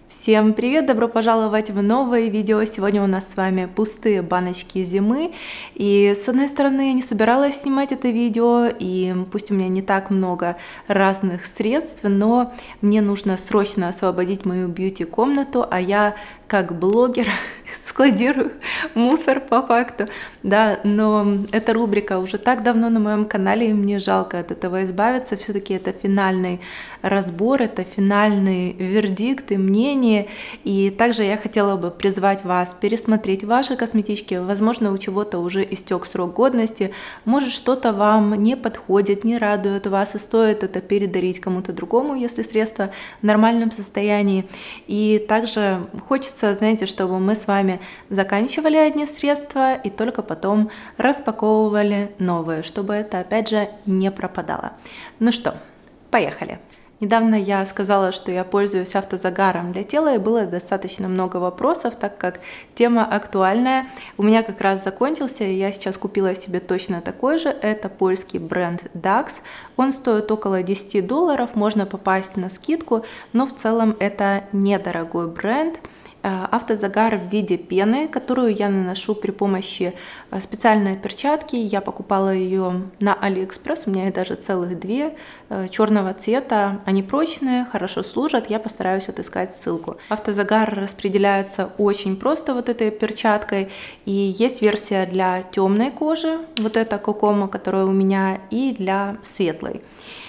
Всем привет! Добро пожаловать в новое видео. Сегодня у нас с вами пустые баночки зимы. И с одной стороны, я не собиралась снимать это видео, и пусть у меня не так много разных средств, но мне нужно срочно освободить мою бьюти-комнату, а я как блогер складирую мусор по факту, да, но эта рубрика уже так давно на моем канале, и мне жалко от этого избавиться. Все-таки это финальный разбор, это финальный вердикт и мнение, и также я хотела бы призвать вас пересмотреть ваши косметички. Возможно, у чего-то уже истек срок годности, может, что-то вам не подходит, не радует вас, и стоит это передарить кому-то другому, если средство в нормальном состоянии. И также хочется, знаете, чтобы мы с вами заканчивали одни средства и только потом распаковывали новые, чтобы это опять же не пропадало. Ну что, поехали! Недавно я сказала, что я пользуюсь автозагаром для тела, и было достаточно много вопросов, так как тема актуальная. У меня как раз закончился, и я сейчас купила себе точно такой же. Это польский бренд DAX. Он стоит около $10, можно попасть на скидку, но в целом это недорогой бренд. Автозагар в виде пены, которую я наношу при помощи специальной перчатки. Я покупала ее на Алиэкспресс, у меня их даже целых две, черного цвета. Они прочные, хорошо служат, я постараюсь отыскать ссылку. Автозагар распределяется очень просто вот этой перчаткой, и есть версия для темной кожи, вот эта Кокомо, которая у меня, и для светлой.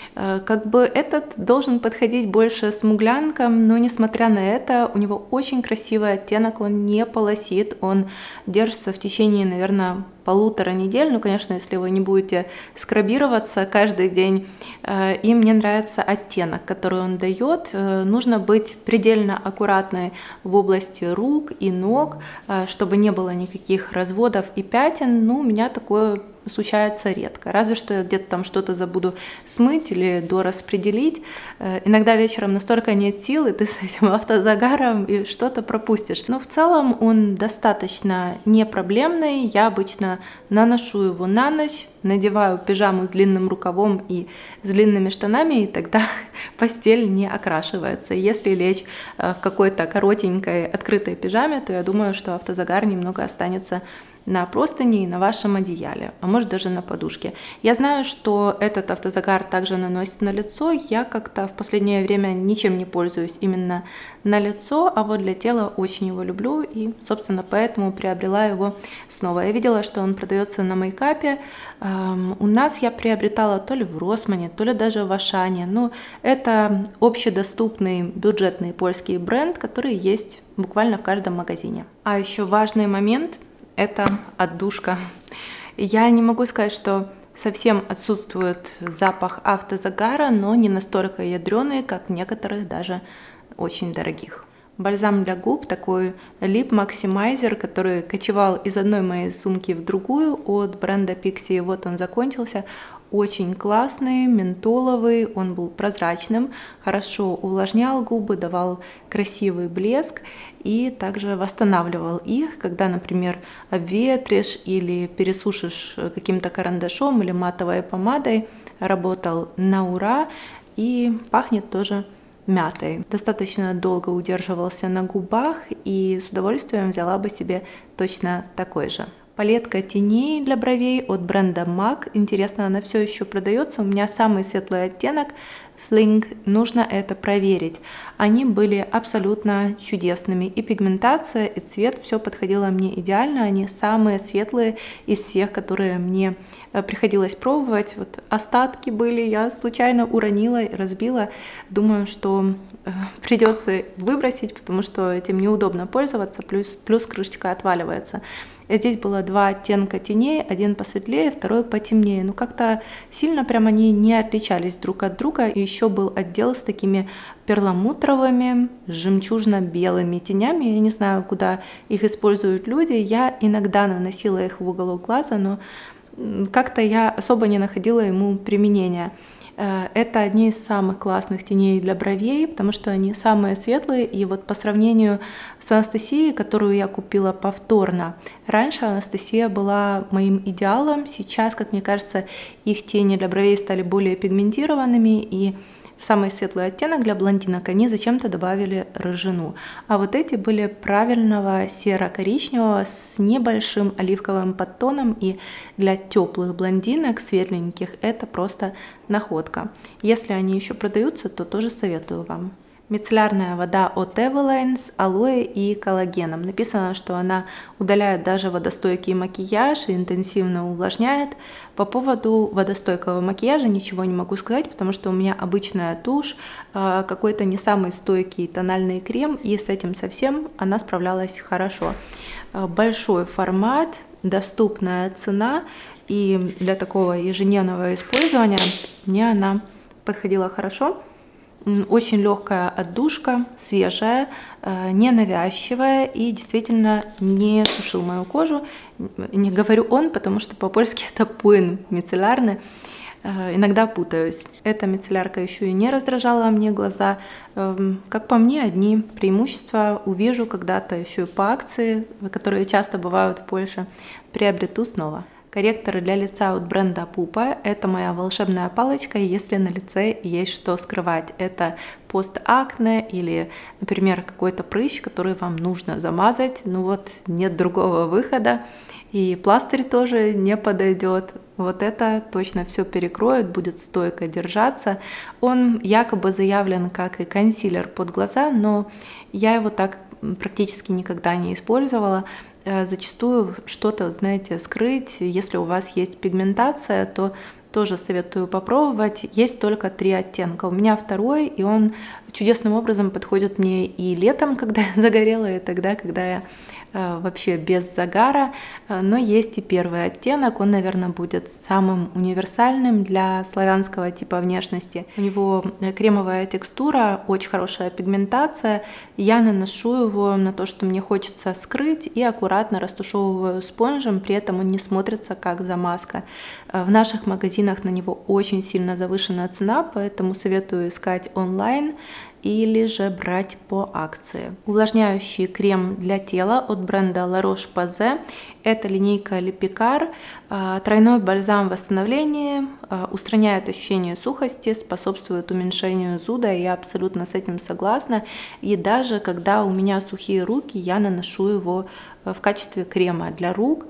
Как бы этот должен подходить больше смуглянкам, но несмотря на это, у него очень красивый оттенок, он не полосит, он держится в течение, наверное, полутора недель. Ну, конечно, если вы не будете скрабироваться каждый день. И мне нравится оттенок, который он дает. Нужно быть предельно аккуратной в области рук и ног, чтобы не было никаких разводов и пятен. Ну, у меня такое случается редко. Разве что я где-то там что-то забуду смыть или дораспределить. Иногда вечером настолько нет сил, и ты с этим автозагаром и что-то пропустишь. Но в целом он достаточно непроблемный. Я обычно наношу его на ночь, надеваю пижаму с длинным рукавом и с длинными штанами, и тогда постель не окрашивается. Если лечь в какой-то коротенькой открытой пижаме, то я думаю, что автозагар немного останется на простыне и на вашем одеяле, а может даже на подушке. Я знаю, что этот автозагар также наносит на лицо. Я как-то в последнее время ничем не пользуюсь именно на лицо, а вот для тела очень его люблю, и, собственно, поэтому приобрела его снова. Я видела, что он продается на мейкапе. У нас я приобретала то ли в Росмане, то ли даже в Ашане. Ну, это общедоступный бюджетный польский бренд, который есть буквально в каждом магазине. А еще важный момент – это отдушка. Я не могу сказать, что совсем отсутствует запах автозагара, но не настолько ядреный, как некоторых даже очень дорогих. Бальзам для губ, такой Lip Maximizer, который кочевал из одной моей сумки в другую от бренда Pixi. Вот он закончился. Очень классный, ментоловый, он был прозрачным, хорошо увлажнял губы, давал красивый блеск и также восстанавливал их, когда, например, обветришь или пересушишь каким-то карандашом или матовой помадой. Работал на ура и пахнет тоже мятой. Достаточно долго удерживался на губах, и с удовольствием взяла бы себе точно такой же. Палетка теней для бровей от бренда MAC. Интересно, она все еще продается. У меня самый светлый оттенок Fling. Нужно это проверить. Они были абсолютно чудесными. И пигментация, и цвет, все подходило мне идеально. Они самые светлые из всех, которые мне приходилось пробовать. Вот остатки были, я случайно уронила и разбила. Думаю, что придется выбросить, потому что этим неудобно пользоваться, плюс крышечка отваливается. Здесь было два оттенка теней, один посветлее, второй потемнее. Но как-то сильно прям они не отличались друг от друга. И еще был отдел с такими перламутровыми, жемчужно-белыми тенями. Я не знаю, куда их используют люди. Я иногда наносила их в уголок глаза, но как-то я особо не находила ему применения. Это одни из самых классных теней для бровей, потому что они самые светлые, и вот по сравнению с Анастасией, которую я купила повторно, раньше Анастасия была моим идеалом, сейчас, как мне кажется, их тени для бровей стали более пигментированными, и в самый светлый оттенок для блондинок они зачем-то добавили рыжину. А вот эти были правильного серо-коричневого с небольшим оливковым подтоном, и для теплых блондинок, светленьких, это просто находка. Если они еще продаются, то тоже советую вам. Мицеллярная вода от Eveline с алоэ и коллагеном. Написано, что она удаляет даже водостойкий макияж и интенсивно увлажняет. По поводу водостойкого макияжа ничего не могу сказать, потому что у меня обычная тушь, какой-то не самый стойкий тональный крем, и с этим совсем она справлялась хорошо. Большой формат, доступная цена, и для такого ежедневного использования мне она подходила хорошо. Очень легкая отдушка, свежая, ненавязчивая и действительно не сушил мою кожу. Не говорю он, потому что по-польски это пłyn мицеллярный. Иногда путаюсь. Эта мицеллярка еще и не раздражала мне глаза. Как по мне, одни преимущества увижу когда-то еще и по акции, которые часто бывают в Польше, приобрету снова. Корректоры для лица от бренда Pupa – это моя волшебная палочка, если на лице есть что скрывать. Это постакне или, например, какой-то прыщ, который вам нужно замазать, ну вот нет другого выхода. И пластырь тоже не подойдет. Вот это точно все перекроет, будет стойко держаться. Он якобы заявлен как и консилер под глаза, но я его так практически никогда не использовала. Зачастую что-то, знаете, скрыть. Если у вас есть пигментация, то тоже советую попробовать. Есть только 3 оттенка. У меня второй, и он чудесным образом подходит мне и летом, когда я загорела, и тогда, когда я вообще без загара. Но есть и первый оттенок. Он, наверное, будет самым универсальным для славянского типа внешности. У него кремовая текстура, очень хорошая пигментация. Я наношу его на то, что мне хочется скрыть, и аккуратно растушевываю спонжем. При этом он не смотрится как замазка. В наших магазинах на него очень сильно завышенная цена, поэтому советую искать онлайн или же брать по акции. Увлажняющий крем для тела от бренда La Roche-Posay. Это линейка Липикар. Тройной бальзам восстановления, устраняет ощущение сухости, способствует уменьшению зуда. Я абсолютно с этим согласна. И даже когда у меня сухие руки, я наношу его в качестве крема для рук.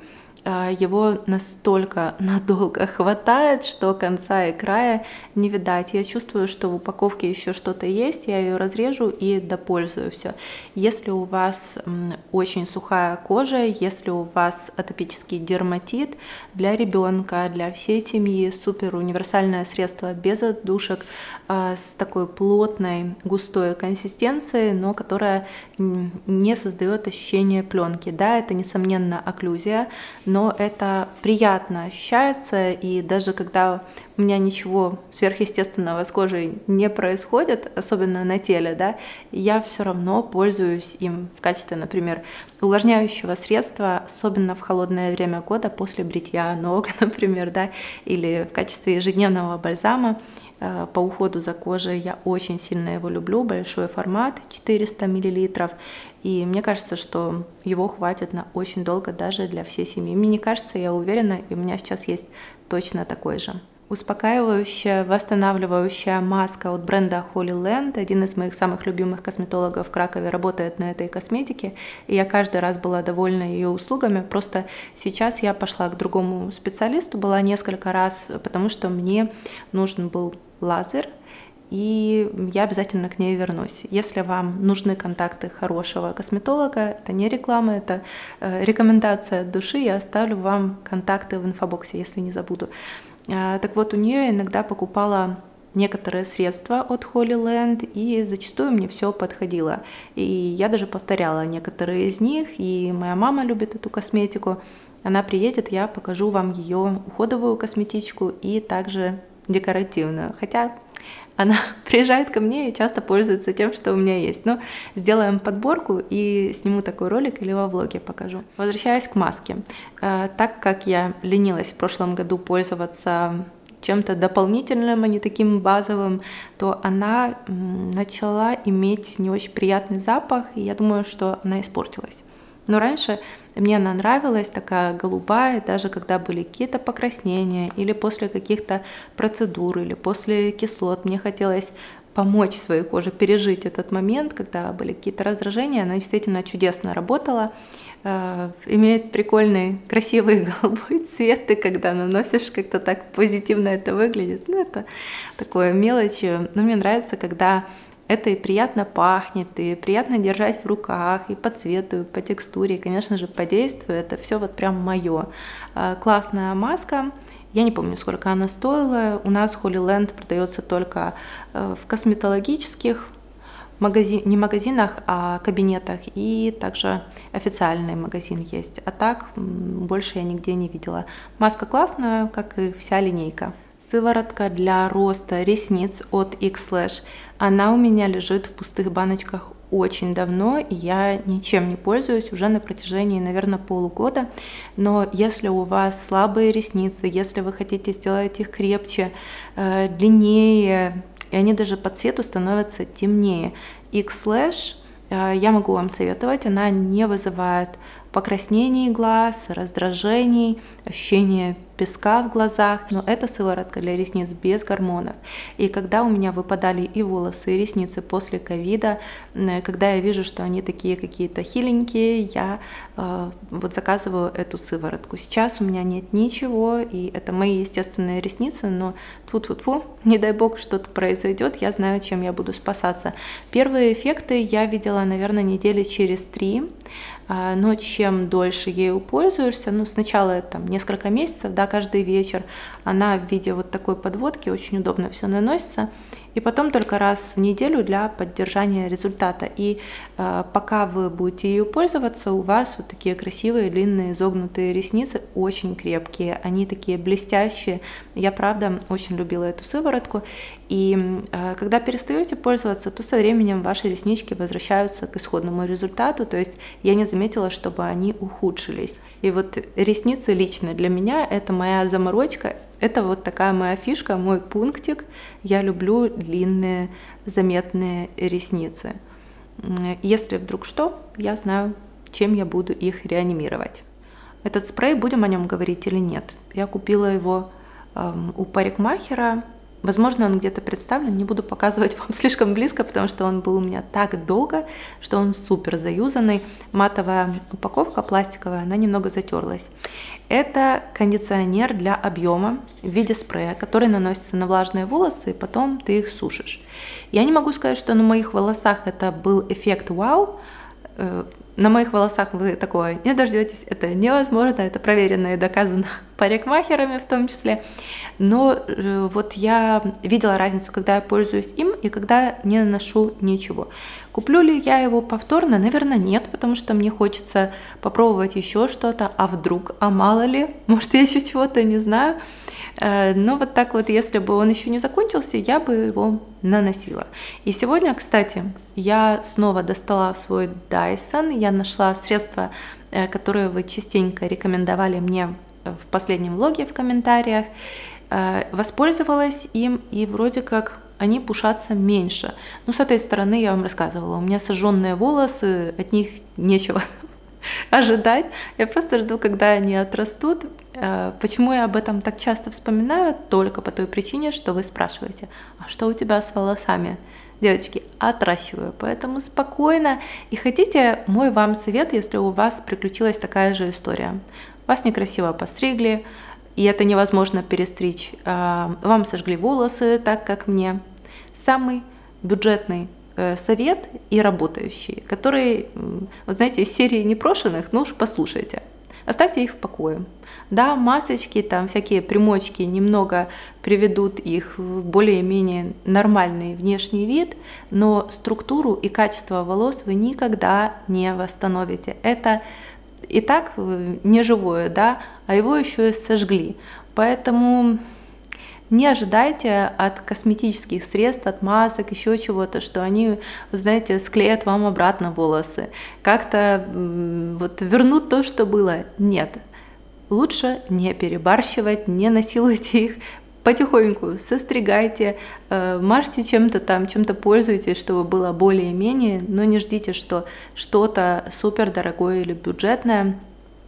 Его настолько надолго хватает, что конца и края не видать. Я чувствую, что в упаковке еще что-то есть, я ее разрежу и допользую все. Если у вас очень сухая кожа, если у вас атопический дерматит, для ребенка, для всей семьи супер универсальное средство без отдушек, с такой плотной, густой консистенцией, но которая не создает ощущение пленки. Да, это несомненно окклюзия, но это приятно ощущается, и даже когда у меня ничего сверхъестественного с кожей не происходит, особенно на теле, да, я все равно пользуюсь им в качестве, например, увлажняющего средства, особенно в холодное время года после бритья ног, например, да, или в качестве ежедневного бальзама. По уходу за кожей я очень сильно его люблю, большой формат, 400 мл, и мне кажется, что его хватит на очень долго даже для всей семьи. Мне не кажется, я уверена, и у меня сейчас есть точно такой же. Успокаивающая, восстанавливающая маска от бренда Holy Land. Один из моих самых любимых косметологов в Кракове работает на этой косметике, и я каждый раз была довольна ее услугами. Просто сейчас я пошла к другому специалисту, была несколько раз, потому что мне нужен был лазер, и я обязательно к ней вернусь. Если вам нужны контакты хорошего косметолога, это не реклама, это рекомендация от души, я оставлю вам контакты в инфобоксе, если не забуду. Так вот, у нее иногда покупала некоторые средства от Holy Land, и зачастую мне все подходило. И я даже повторяла некоторые из них, и моя мама любит эту косметику. Она приедет, я покажу вам ее уходовую косметичку и также декоративную. Хотя она приезжает ко мне и часто пользуется тем, что у меня есть. Но сделаем подборку и сниму такой ролик или во влоге покажу. Возвращаясь к маске. Так как я ленилась в прошлом году пользоваться чем-то дополнительным, а не таким базовым, то она начала иметь не очень приятный запах, и я думаю, что она испортилась. Но раньше мне она нравилась, такая голубая, даже когда были какие-то покраснения, или после каких-то процедур, или после кислот. Мне хотелось помочь своей коже пережить этот момент, когда были какие-то раздражения. Она действительно чудесно работала. Имеет прикольный, красивый голубой цвет, и когда наносишь, как-то так позитивно это выглядит. Ну, это такое мелочи. Но мне нравится, когда это и приятно пахнет, и приятно держать в руках, и по цвету, и по текстуре, и, конечно же, по действию. Это все вот прям мое. Классная маска. Я не помню, сколько она стоила. У нас Holy Land продается только в косметологических не магазинах, а кабинетах, и также официальный магазин есть. А так больше я нигде не видела. Маска классная, как и вся линейка. Сыворотка для роста ресниц от X-Lash. Она у меня лежит в пустых баночках очень давно, и я ничем не пользуюсь уже на протяжении, наверное, полугода. Но если у вас слабые ресницы, если вы хотите сделать их крепче, длиннее, и они даже по цвету становятся темнее, X-Lash я могу вам советовать. Она не вызывает покраснений глаз, раздражений, ощущения песка в глазах, но это сыворотка для ресниц без гормонов. И когда у меня выпадали и волосы, и ресницы после ковида, когда я вижу, что они такие какие-то хиленькие, я вот заказываю эту сыворотку. Сейчас у меня нет ничего, и это мои естественные ресницы, но тьфу-тьфу-тьфу, не дай бог что-то произойдет, я знаю, чем я буду спасаться. Первые эффекты я видела, наверное, недели через 3. Но чем дольше ею пользуешься, ну сначала там несколько месяцев, да, каждый вечер, она в виде вот такой подводки, очень удобно все наносится, и потом только раз в неделю для поддержания результата. И пока вы будете ею пользоваться, у вас вот такие красивые длинные изогнутые ресницы, очень крепкие, они такие блестящие. Я правда очень любила эту сыворотку. И когда перестаете пользоваться, то со временем ваши реснички возвращаются к исходному результату, то есть я не заметила, чтобы они ухудшились. И вот ресницы лично для меня это моя заморочка, это вот такая моя фишка, мой пунктик. Я люблю длинные заметные ресницы. Если вдруг что, я знаю, чем я буду их реанимировать. Этот спрей, будем о нем говорить или нет? Я купила его у парикмахера. Возможно, он где-то представлен, не буду показывать вам слишком близко, потому что он был у меня так долго, что он супер заюзанный. Матовая упаковка пластиковая, она немного затерлась. Это кондиционер для объема в виде спрея, который наносится на влажные волосы, и потом ты их сушишь. Я не могу сказать, что на моих волосах это был эффект вау. На моих волосах вы такого не дождетесь, это невозможно, это проверено и доказано парикмахерами в том числе. Но вот я видела разницу, когда я пользуюсь им и когда не наношу ничего. Куплю ли я его повторно? Наверное, нет, потому что мне хочется попробовать еще что-то, а вдруг, а мало ли, может, я еще чего-то не знаю. Но вот так вот, если бы он еще не закончился, я бы его наносила. И сегодня, кстати, я снова достала свой Dyson. Я нашла средства, которые вы частенько рекомендовали мне в последнем влоге в комментариях. Воспользовалась им, и вроде как они пушатся меньше. Ну, с этой стороны я вам рассказывала. У меня сожженные волосы, от них нечего ожидать. Я просто жду, когда они отрастут. Почему я об этом так часто вспоминаю? Только по той причине, что вы спрашиваете, а что у тебя с волосами? Девочки, отращиваю, поэтому спокойно. И хотите мой вам совет, если у вас приключилась такая же история. Вас некрасиво постригли, и это невозможно перестричь. Вам сожгли волосы, так как мне. Самый бюджетный совет и работающий, который, вот знаете, из серии непрошенных, ну уж послушайте. Оставьте их в покое. Да, масочки, там всякие примочки немного приведут их в более-менее нормальный внешний вид, но структуру и качество волос вы никогда не восстановите. Это и так не живое, да, а его еще и сожгли. Поэтому не ожидайте от косметических средств, от масок, еще чего-то, что они, вы знаете, склеят вам обратно волосы, как-то вот вернут то, что было. Нет, лучше не перебарщивать, не насилуйте их, потихоньку состригайте, мажьте чем-то там, чем-то пользуйтесь, чтобы было более-менее, но не ждите, что что-то супер дорогое или бюджетное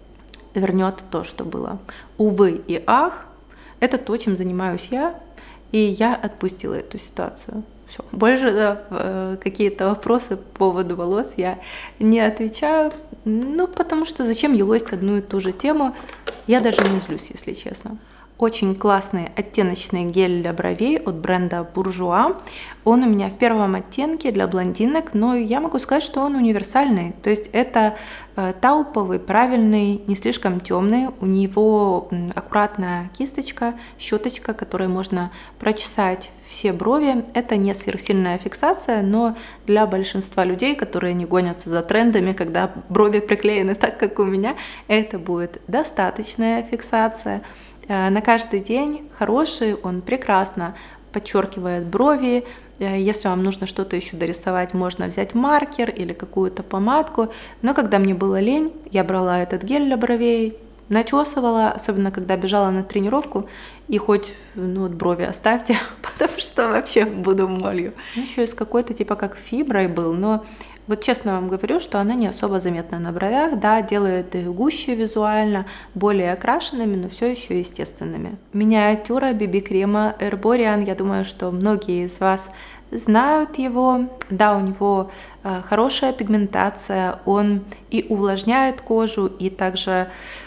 вернет то, что было. Увы и ах, это то, чем занимаюсь я, и я отпустила эту ситуацию. все. Больше на какие-то вопросы по поводу волос я не отвечаю. Ну, потому что зачем елозить одну и ту же тему? Я даже не злюсь, если честно. Очень классный оттеночный гель для бровей от бренда Bourjois. Он у меня в первом оттенке для блондинок, но я могу сказать, что он универсальный. То есть это тауповый, правильный, не слишком темный. У него аккуратная кисточка, щеточка, которой можно прочесать все брови. Это не сверхсильная фиксация, но для большинства людей, которые не гонятся за трендами, когда брови приклеены так, как у меня, это будет достаточная фиксация. На каждый день хороший, он прекрасно подчеркивает брови. Если вам нужно что-то еще дорисовать, можно взять маркер или какую-то помадку. Но когда мне было лень, я брала этот гель для бровей, начесывала, особенно когда бежала на тренировку, и хоть вот брови оставьте, потому что вообще буду молью. Еще из какой-то типа как фиброй был, но вот честно вам говорю, что она не особо заметна на бровях, да, делает их гуще визуально, более окрашенными, но все еще естественными. Миниатюра BB-крема Herborian, я думаю, что многие из вас знают его. Да, у него хорошая пигментация, он и увлажняет кожу, и также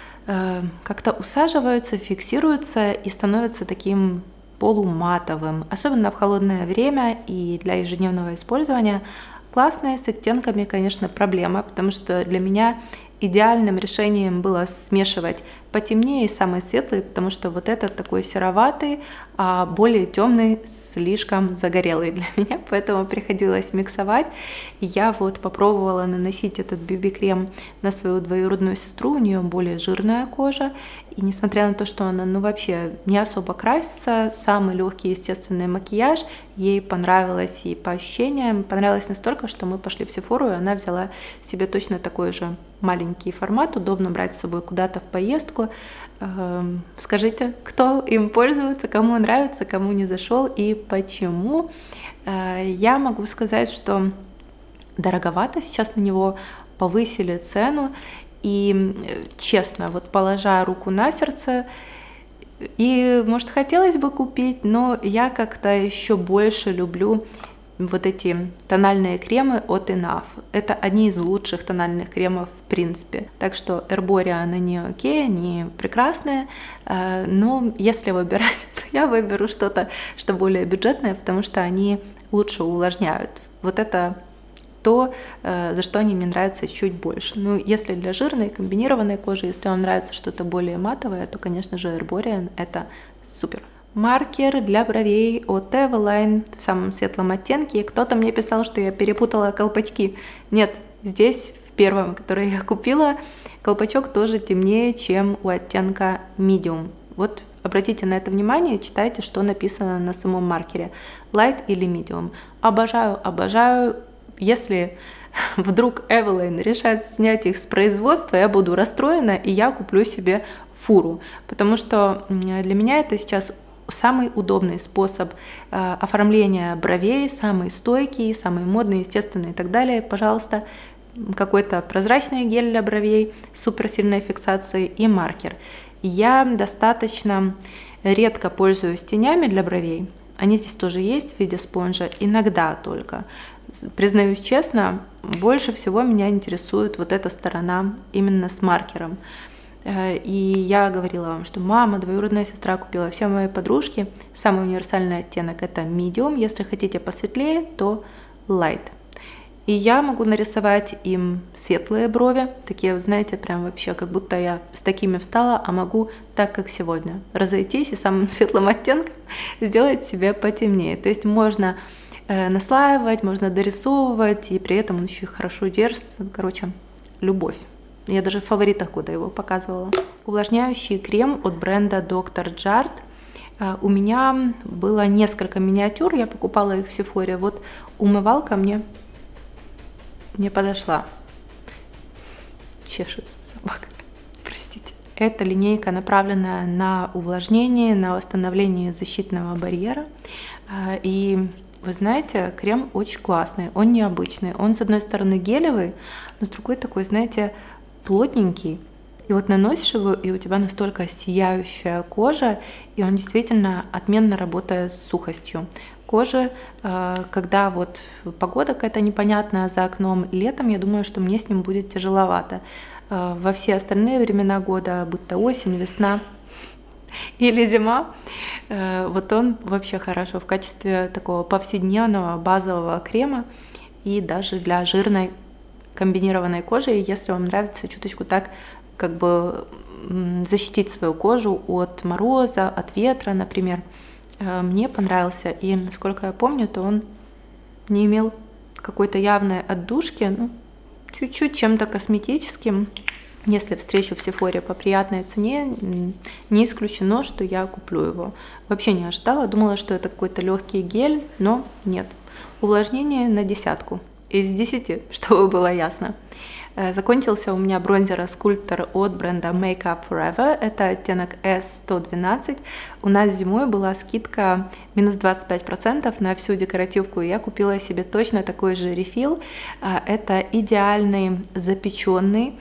как-то усаживается, фиксируется и становится таким полуматовым, особенно в холодное время и для ежедневного использования. Классная, с оттенками, конечно, проблема, потому что для меня идеальным решением было смешивать потемнее и самый светлый, потому что вот этот такой сероватый, а более темный слишком загорелый для меня, поэтому приходилось миксовать. И я вот попробовала наносить этот BB-крем на свою двоюродную сестру, у нее более жирная кожа, и несмотря на то, что она вообще не особо красится, самый легкий естественный макияж, ей понравилось, и по ощущениям понравилось настолько, что мы пошли в Sephora, и она взяла себе точно такой же маленький формат, удобно брать с собой куда-то в поездку. Скажите, кто им пользуется, кому нравится, кому не зашел и почему. Я могу сказать, что дороговато, сейчас на него повысили цену, и честно, вот положа руку на сердце, и может хотелось бы купить, но я как-то еще больше люблю вот эти тональные кремы от Enough. Это одни из лучших тональных кремов в принципе. Так что Herborian, они окей, они прекрасные, но если выбирать, то я выберу что-то, что более бюджетное, потому что они лучше увлажняют. Вот это то, за что они мне нравятся чуть больше. Ну, если для жирной, комбинированной кожи, если вам нравится что-то более матовое, то, конечно же, Herborian — это супер. Маркер для бровей от Eveline в самом светлом оттенке. Кто-то мне писал, что я перепутала колпачки. Нет, здесь в первом, который я купила, колпачок тоже темнее, чем у оттенка Medium. Вот обратите на это внимание, читайте, что написано на самом маркере. Light или Medium. Обожаю, обожаю. Если вдруг Eveline решает снять их с производства, я буду расстроена, и я куплю себе фуру. Потому что для меня это сейчас самый удобный способ оформления бровей, самый стойкий, самый модный, естественный и так далее. Пожалуйста, какой-то прозрачный гель для бровей, суперсильной фиксацией и маркер. Я достаточно редко пользуюсь тенями для бровей. Они здесь тоже есть в виде спонжа, иногда только. Признаюсь честно, больше всего меня интересует вот эта сторона именно с маркером. И я говорила вам, что мама, двоюродная сестра купила, все мои подружки. Самый универсальный оттенок — это Medium. Если хотите посветлее, то Light. И я могу нарисовать им светлые брови, такие, знаете, прям вообще, как будто я с такими встала, а могу так, как сегодня, разойтись и самым светлым оттенком сделать себе потемнее. То есть можно наслаивать, можно дорисовывать, и при этом он еще хорошо держится. Короче, любовь. Я даже в фаворитах года его показывала. Увлажняющий крем от бренда Dr. Jart. У меня было несколько миниатюр, я покупала их в Sephora. Вот умывалка мне не подошла. Чешется собака. Простите. Эта линейка направлена на увлажнение, на восстановление защитного барьера. И вы знаете, крем очень классный, он необычный. Он, с одной стороны, гелевый, но с другой такой, знаете, плотненький. И вот наносишь его, и у тебя настолько сияющая кожа, и он действительно отменно работает с сухостью. кожи, когда вот погода какая-то непонятная за окном летом, я думаю, что мне с ним будет тяжеловато. Во все остальные времена года, будь то осень, весна или зима, вот он вообще хорошо в качестве такого повседневного базового крема и даже для жирной комбинированной кожи, если вам нравится чуточку так как бы защитить свою кожу от мороза, от ветра, например. Мне понравился, и насколько я помню, то он не имел какой-то явной отдушки, ну, чуть-чуть чем-то косметическим. Если встречу в Сефоре по приятной цене, не исключено, что я куплю его. Вообще не ожидала, думала, что это какой-то легкий гель, но нет. Увлажнение на 10 из 10, чтобы было ясно. Закончился у меня бронзер скульптор от бренда Make Up For Ever, это оттенок S112. У нас зимой была скидка минус 25% на всю декоративку, и я купила себе точно такой же рефил. Это идеальный запеченный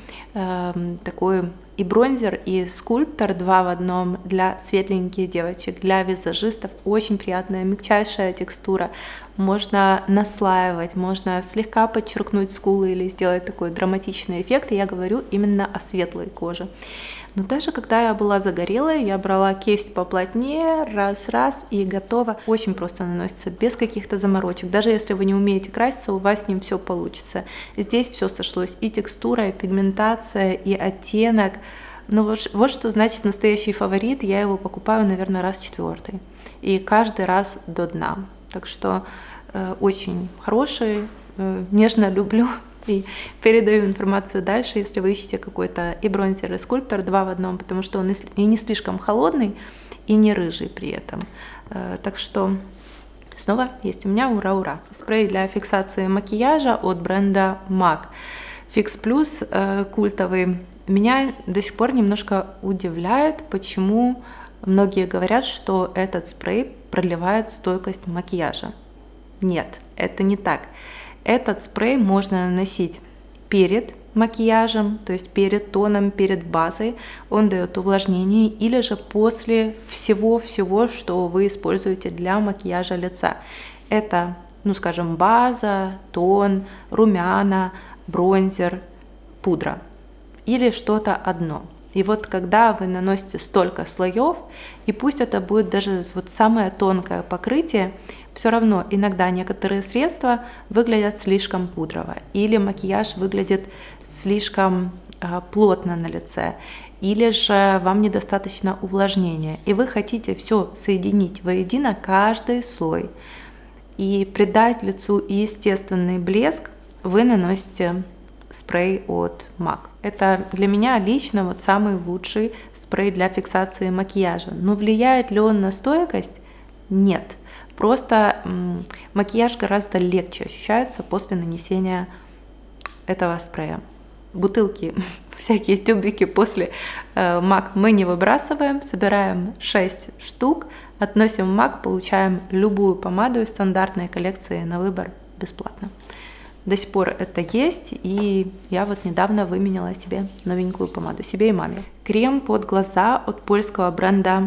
такой и бронзер, и скульптор 2 в одном для светленьких девочек, для визажистов. Очень приятная, мягчайшая текстура. Можно наслаивать, можно слегка подчеркнуть скулы или сделать такой драматичный эффект. И я говорю именно о светлой коже. Но даже когда я была загорелой, я брала кисть поплотнее, раз-раз, и готово. Очень просто наносится, без каких-то заморочек. Даже если вы не умеете краситься, у вас с ним все получится. Здесь все сошлось: и текстура, и пигментация, и оттенок. Но вот что значит настоящий фаворит. Я его покупаю, наверное, раз 4. И каждый раз до дна. Так что очень хороший, нежно люблю. И передаю информацию дальше, если вы ищете какой-то и бронзер, и скульптор 2 в одном, потому что он и не слишком холодный, и не рыжий при этом. Так что снова есть у меня ура-ура. Спрей для фиксации макияжа от бренда MAC. Fix Plus культовый. Меня до сих пор немножко удивляет, почему многие говорят, что этот спрей продлевает стойкость макияжа. Нет, это не так. Этот спрей можно наносить перед макияжем, то есть перед тоном, перед базой. Он дает увлажнение, или же после всего-всего, что вы используете для макияжа лица. Это, ну скажем, база, тон, румяна, бронзер, пудра или что-то одно. И вот когда вы наносите столько слоев, и пусть это будет даже вот самое тонкое покрытие, все равно иногда некоторые средства выглядят слишком пудрово, или макияж выглядит слишком плотно на лице, или же вам недостаточно увлажнения, и вы хотите все соединить воедино, каждый слой, и придать лицу естественный блеск, вы наносите спрей от MAC. Это для меня лично вот самый лучший спрей для фиксации макияжа. Но влияет ли он на стойкость? Нет. Просто макияж гораздо легче ощущается после нанесения этого спрея. Бутылки, всякие тюбики после MAC мы не выбрасываем, собираем 6 штук, относим в MAC, получаем любую помаду из стандартной коллекции на выбор бесплатно. До сих пор это есть, и я вот недавно выменяла себе новенькую помаду, себе и маме. Крем под глаза от польского бренда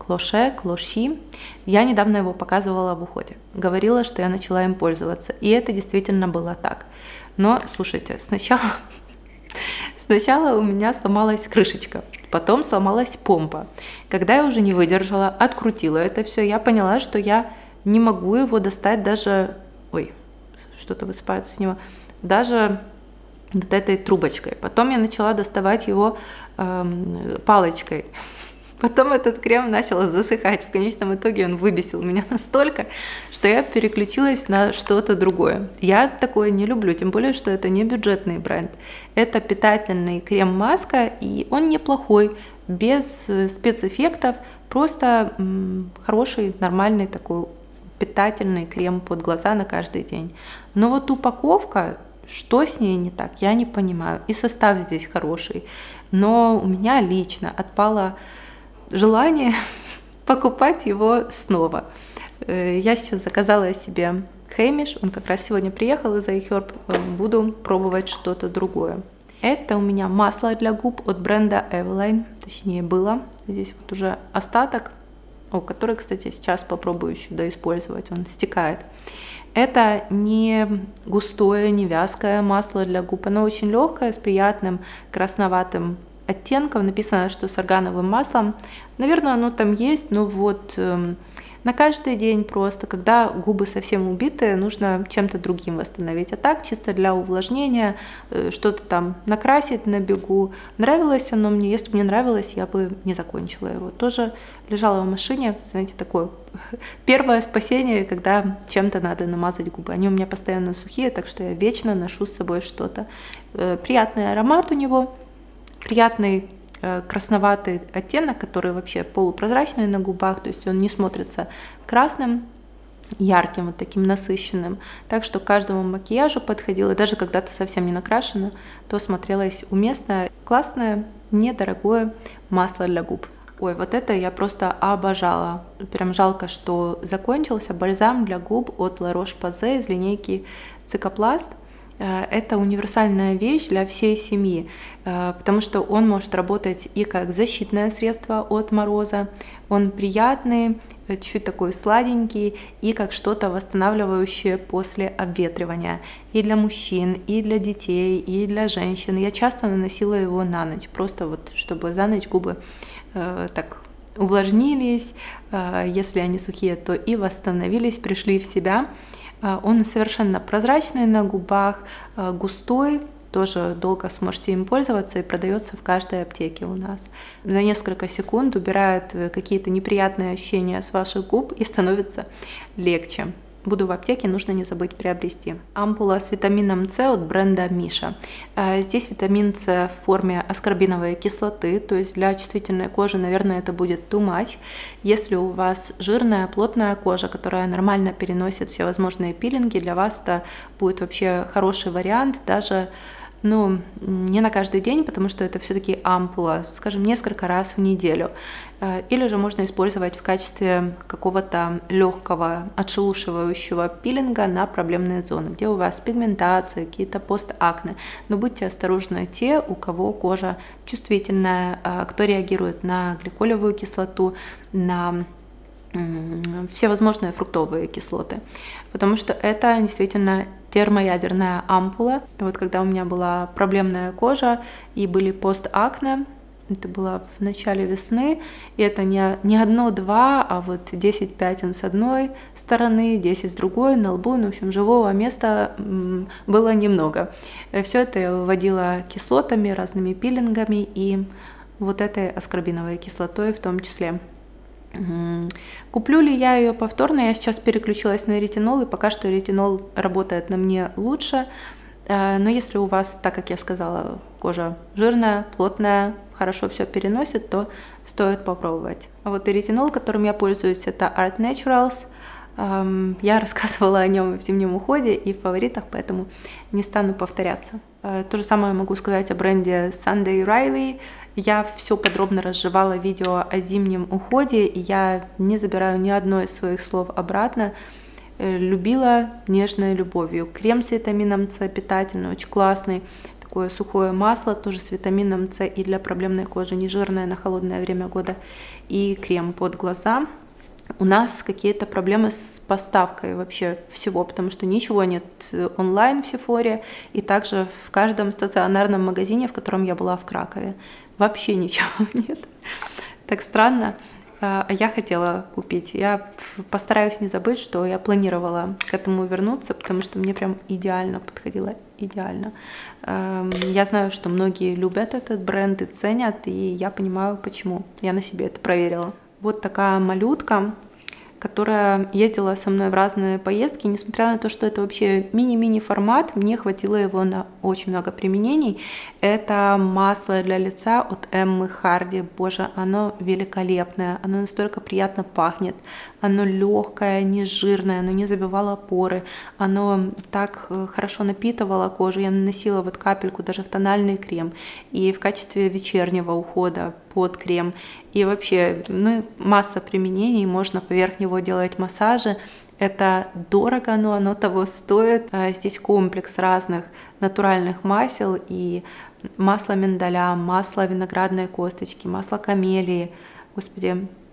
Cloché. Я недавно его показывала в уходе. Говорила, что я начала им пользоваться, и это действительно было так. Но, слушайте, сначала у меня сломалась крышечка, потом сломалась помпа. Когда я уже не выдержала, открутила это все, я поняла, что я не могу его достать даже... Ой, что-то высыпается с него, даже вот этой трубочкой. Потом я начала доставать его палочкой. Потом этот крем начал засыхать. В конечном итоге он выбесил меня настолько, что я переключилась на что-то другое. Я такое не люблю, тем более, что это не бюджетный бренд. Это питательный крем-маска, и он неплохой, без спецэффектов, просто хороший, нормальный такой питательный крем под глаза на каждый день. Но вот упаковка, что с ней не так, я не понимаю. И состав здесь хороший. Но у меня лично отпало желание покупать его снова. Я сейчас заказала себе Хэмиш, он как раз сегодня приехал из iHerb, буду пробовать что-то другое. Это у меня масло для губ от бренда Eveline, точнее было. Здесь вот уже остаток. который, кстати, сейчас попробую еще доиспользовать, он стекает. Это не густое, не вязкое масло для губ, оно очень легкое, с приятным красноватым оттенком. Написано, что с органовым маслом. Наверное, оно там есть, но вот на каждый день просто, когда губы совсем убитые, нужно чем-то другим восстановить. А так, чисто для увлажнения, что-то там накрасить на бегу. Нравилось оно мне, если бы мне нравилось, я бы не закончила его. Тоже лежала в машине, знаете, такое первое спасение, когда чем-то надо намазать губы. Они у меня постоянно сухие, так что я вечно ношу с собой что-то. Приятный аромат у него, приятный красноватый оттенок, который вообще полупрозрачный на губах, то есть он не смотрится красным, ярким, вот таким насыщенным. Так что к каждому макияжу подходило, и даже когда-то совсем не накрашена, то смотрелось уместно. Классное, недорогое масло для губ. Ой, вот это я просто обожала. Прям жалко, что закончился. Бальзам для губ от La Roche-Posay из линейки Cicaplast. Это универсальная вещь для всей семьи, потому что он может работать и как защитное средство от мороза, он приятный, чуть такой сладенький, и как что-то восстанавливающее после обветривания. И для мужчин, и для детей, и для женщин. Я часто наносила его на ночь, просто вот чтобы за ночь губы так увлажнились, если они сухие, то и восстановились, пришли в себя. Он совершенно прозрачный на губах, густой, тоже долго сможете им пользоваться, и продается в каждой аптеке у нас. За несколько секунд убирает какие-то неприятные ощущения с ваших губ и становится легче. Буду в аптеке, нужно не забыть приобрести. Ампула с витамином С от бренда Миша. Здесь витамин С в форме аскорбиновой кислоты, то есть для чувствительной кожи, наверное, это будет too much. Если у вас жирная, плотная кожа, которая нормально переносит все возможные пилинги, для вас это будет вообще хороший вариант, даже не на каждый день, потому что это все-таки ампула, скажем, несколько раз в неделю. Или же можно использовать в качестве какого-то легкого отшелушивающего пилинга на проблемные зоны, где у вас пигментация, какие-то постакне. Но будьте осторожны те, у кого кожа чувствительная, кто реагирует на гликолевую кислоту, на все возможные фруктовые кислоты, потому что это действительно термоядерная ампула. И вот когда у меня была проблемная кожа и были постакне, это было в начале весны, и это не одно-два, а вот 10 пятен с одной стороны, 10 с другой, на лбу, в общем, живого места было немного. Все это я выводила кислотами, разными пилингами и вот этой аскорбиновой кислотой в том числе. Куплю ли я ее повторно? Я сейчас переключилась на ретинол, и пока что ретинол работает на мне лучше. Но если у вас, так как я сказала, кожа жирная, плотная, хорошо все переносит, то стоит попробовать. А вот и ретинол, которым я пользуюсь, это Art Naturals. Я рассказывала о нем в зимнем уходе и в фаворитах, поэтому не стану повторяться. То же самое могу сказать о бренде Sunday Riley. Я все подробно разжевала видео о зимнем уходе, и я не забираю ни одно из своих слов обратно. Любила нежной любовью. Крем с витамином С питательный, очень классный. Такое сухое масло, тоже с витамином С и для проблемной кожи, не жирное на холодное время года. И крем под глаза. У нас какие-то проблемы с поставкой вообще всего, потому что ничего нет онлайн в Сефоре, и также в каждом стационарном магазине, в котором я была в Кракове. Вообще ничего нет. Так странно. А я хотела купить. Я постараюсь не забыть, что я планировала к этому вернуться, потому что мне прям идеально подходило. Идеально. Я знаю, что многие любят этот бренд и ценят, и я понимаю, почему. Я на себе это проверила. Вот такая малютка, которая ездила со мной в разные поездки, несмотря на то, что это вообще мини-мини формат, мне хватило его на очень много применений. Это масло для лица от Эммы Харди. Боже, оно великолепное, оно настолько приятно пахнет, оно легкое, не жирное, оно не забивало поры, оно так хорошо напитывало кожу. Я наносила вот капельку даже в тональный крем и в качестве вечернего ухода под крем. И вообще, масса применений, можно поверх него делать массажи. Это дорого, но оно того стоит. Здесь комплекс разных натуральных масел, и масло миндаля, масло виноградной косточки, масло камелии. Господи,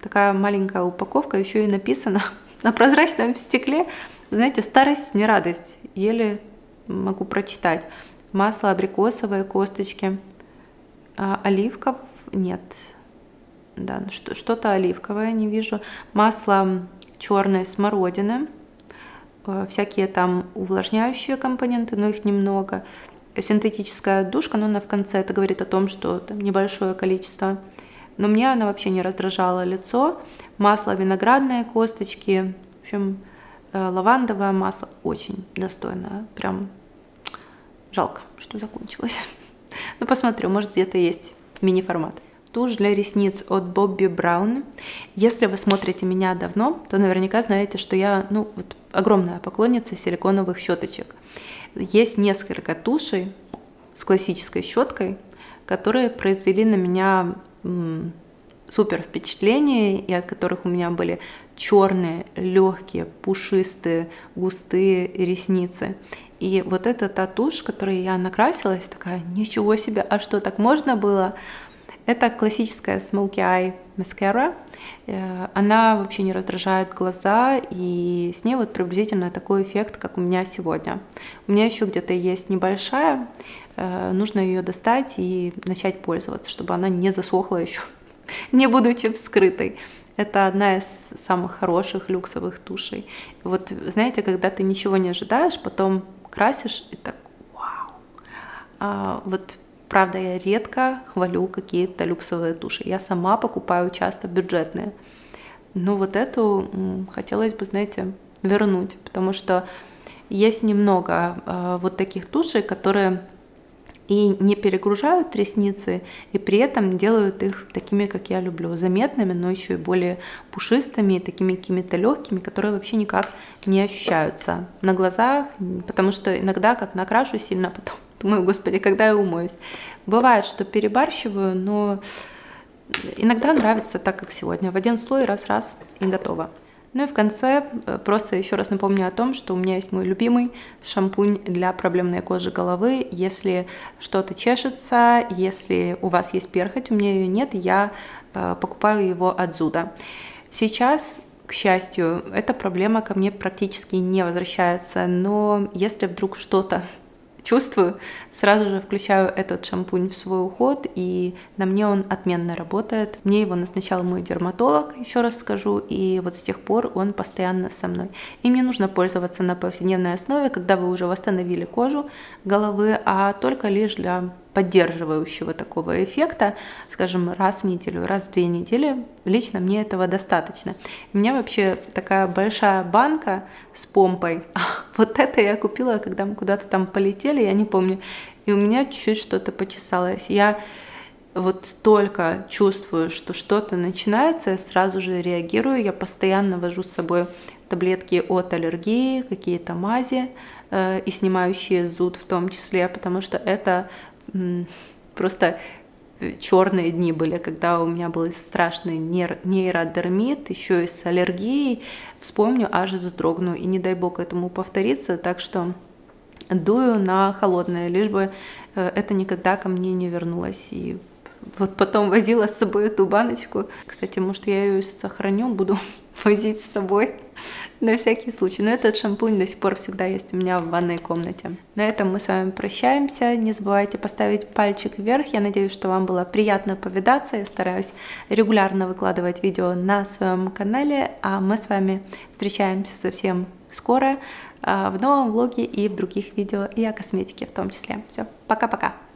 такая маленькая упаковка, еще и написано на прозрачном стекле, знаете, старость не радость, еле могу прочитать. Масло абрикосовое, косточки, оливков нет, да, что-то оливковое не вижу, масло черной смородины, всякие там увлажняющие компоненты, но их немного, синтетическая отдушка, но она в конце, это говорит о том, что там небольшое количество, но мне она вообще не раздражала лицо, масло виноградное, косточки, в общем, лавандовое масло очень достойное, прям жалко, что закончилось. Ну, посмотрю, может, где-то есть мини-формат. Тушь для ресниц от Bobbi Brown. Если вы смотрите меня давно, то наверняка знаете, что я, ну, вот, огромная поклонница силиконовых щеточек. Есть несколько тушей с классической щеткой, которые произвели на меня супер впечатление, и от которых у меня были черные, легкие, пушистые, густые ресницы. И вот эта та тушь, которой я накрасилась, такая, ничего себе, а что, так можно было? Это классическая Smoky Eye Mascara. Она вообще не раздражает глаза, и с ней вот приблизительно такой эффект, как у меня сегодня. У меня еще где-то есть небольшая, нужно ее достать и начать пользоваться, чтобы она не засохла еще, не будучи вскрытой. Это одна из самых хороших люксовых тушей. Вот знаете, когда ты ничего не ожидаешь, потом красишь и так вау. Вот правда, я редко хвалю какие-то люксовые туши. Я сама покупаю часто бюджетные. Но вот эту хотелось бы, знаете, вернуть, потому что есть немного вот таких тушей, которые и не перегружают ресницы, и при этом делают их такими, как я люблю, заметными, но еще и более пушистыми, такими какими-то легкими, которые вообще никак не ощущаются на глазах, потому что иногда, как накрашу сильно, потом думаю, господи, когда я умоюсь. Бывает, что перебарщиваю, но иногда нравится так, как сегодня. В один слой раз-раз и готово. Ну и в конце просто еще раз напомню о том, что у меня есть мой любимый шампунь для проблемной кожи головы. Если что-то чешется, если у вас есть перхоть, у меня ее нет, я покупаю его от Зуда. Сейчас, к счастью, эта проблема ко мне практически не возвращается, но если вдруг что-то чувствую, сразу же включаю этот шампунь в свой уход, и на мне он отменно работает. Мне его назначал мой дерматолог, еще раз скажу, и вот с тех пор он постоянно со мной. И мне нужно пользоваться на повседневной основе, когда вы уже восстановили кожу головы, а только лишь для поддерживающего такого эффекта, скажем, раз в неделю, раз в 2 недели, лично мне этого достаточно. У меня вообще такая большая банка с помпой, вот это я купила, когда мы куда-то там полетели, я не помню, и у меня чуть-чуть что-то почесалось. Я вот только чувствую, что что-то начинается, я сразу же реагирую, я постоянно вожу с собой таблетки от аллергии, какие-то мази, и снимающие зуд в том числе, потому что это просто черные дни были, когда у меня был страшный нейродермит, еще и с аллергией. Вспомню, аж вздрогну, и не дай бог этому повториться, так что дую на холодное, лишь бы это никогда ко мне не вернулось. И вот потом возила с собой эту баночку. Кстати, может, я ее сохраню, буду возить с собой на всякий случай. Но этот шампунь до сих пор всегда есть у меня в ванной комнате. На этом мы с вами прощаемся. Не забывайте поставить пальчик вверх. Я надеюсь, что вам было приятно повидаться. Я стараюсь регулярно выкладывать видео на своем канале. А мы с вами встречаемся совсем скоро в новом влоге и в других видео, и о косметике в том числе. Все, пока-пока!